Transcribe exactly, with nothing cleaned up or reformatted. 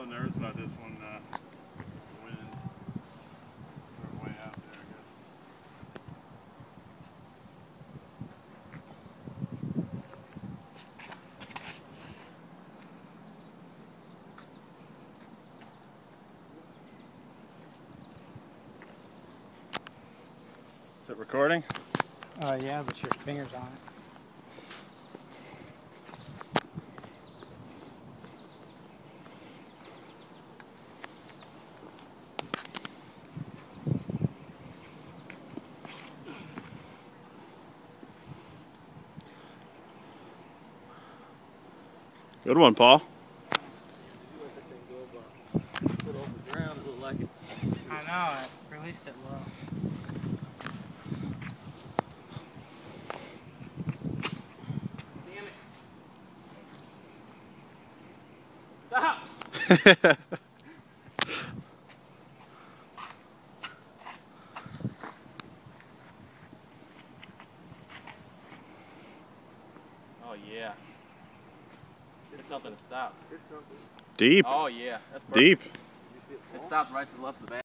little nervous about this one. Uh, wind. We're way out there, I guess. Is it recording? Uh, yeah, but your finger's on it. Good one, Paul. I know, I released it low. Damn it! Stop! Oh yeah. It's something to stop. Deep. Oh yeah. That's perfect. Deep. It stopped right to the left of the bat.